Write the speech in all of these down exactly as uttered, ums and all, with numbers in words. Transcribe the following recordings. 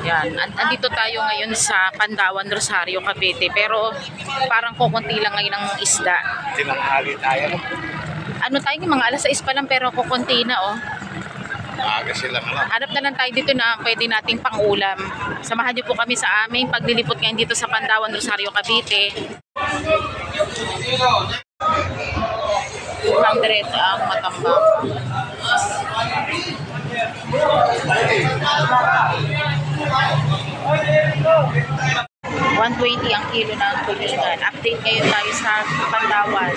Yan, andito tayo ngayon sa Pandawan, Rosario, Cavite. Pero parang kukunti lang ngayon ang isda. Tinanghali tayo. Ano tayo, mga alas sais pa lang pero kukunti na oh. Maaga silang alam. Hanap na lang tayo dito na pwede nating pangulam. Samahan niyo po kami sa aming paglilipot ngayon dito sa Pandawan, Rosario, Cavite. two hundred ang matambak. one twenty ang kilo ng tulingan. Update ngayon tayo sa Pandawan.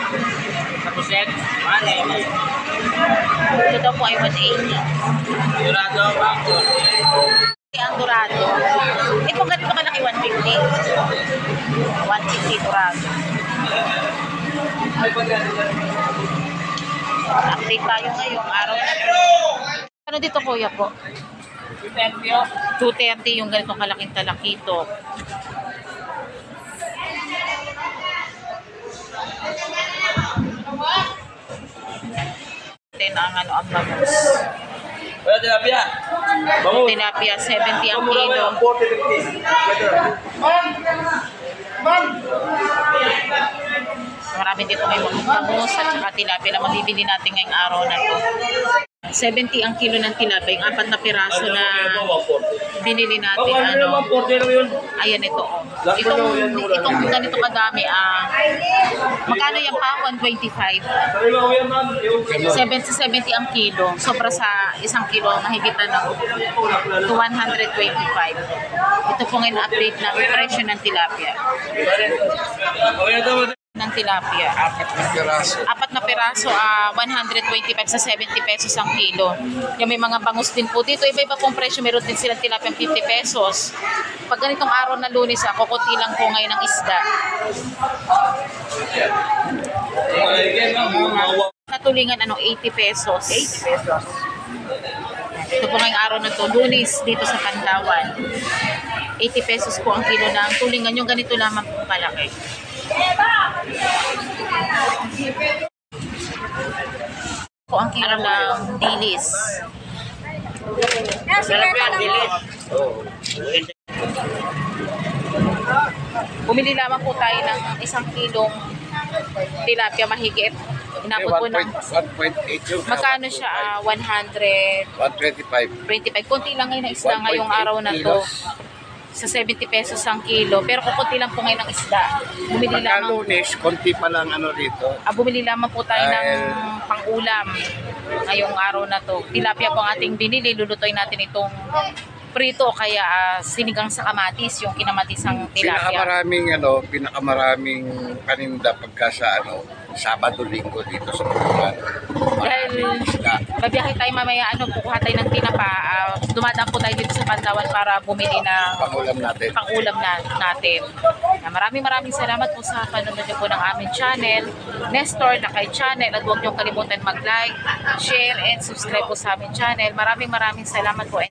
Ito daw po ay one eighty. Dorado, bangko. Ang dorado. Ito ganito malaki one fifty. one fifty dorado. Update tayo ngayong araw na ito. Ano dito kuya po? two thirty yung ganitong kalaking talakito. Ten ang ano ang bangus. Wala tilapia. Bangus. Tilapia seventy ang kilo. Marami dito may mga bangus at saka tilapia na mabibili natin ngayong araw na to. seventy ang kilo ng tilapia, yung apat na piraso na binili natin. Ano, ayan ito. Oh. Itong, itong ganito kadami, ah, magkano yan pa? one twenty-five. seventy seventy ang kilo. Sobra sa isang kilo, mahigitan ng to one twenty-five. Ito po ngayon update ng presyo ng tilapia. Ng tilapia. Apat na piraso. Apat na piraso, ah, one twenty-five sa seventy pesos ang kilo. Yung may mga bangus din po dito. Iba-iba pong presyo. Meron din silang tilapia fifty pesos. Pag ganitong araw na Lunes, ah, kukunti lang po ngayon ang isda. Natulingan, ano, eighty pesos. eighty pesos. Ito po ngayong araw na to, Lunes, dito sa Pandawan. eighty pesos po ang kilo ng tulingan. Yung ganito lamang po kalaki. Po ang kilo ng dilis. Sarap yan, dilis. Bumili lamang po tayo ng isang kilong tilapia mahigit. Inabot po ng one point eight yung. magkano siya? Ah, one hundred one twenty-five. twenty-five. Konti lang ngayon ang isda ngayong araw na to. Sa seventy pesos ang kilo. Pero kukunti lang po ngayon ang isda. Bumili Pagka lamang, Lunes, konti pa lang ano rito. ah, bumili lamang po tayo ng Dahil pang-ulam ngayong araw na to. Tilapia po ang ating binili. Lulutoy natin itong prito kaya uh, sinigang sa kamatis, yung kinamatisang tilapia. Pinakamaraming ano, pinakamaraming paninda pagka sa ano, Sabado, Linggo dito sa Pandawan. Dahil babiyahe tayo mamaya, ano, kukuha tayo ng tinapa. Uh, dumadaan po tayo dito sa Pandawan para bumili ng Pangulam natin. Pangulam na, natin. Uh, maraming maraming salamat po sa panonood niyo po ng aming channel, Nestor Lakay Channel. At huwag niyo kalimutan mag-like, share, and subscribe po sa aming channel. Maraming maraming salamat po.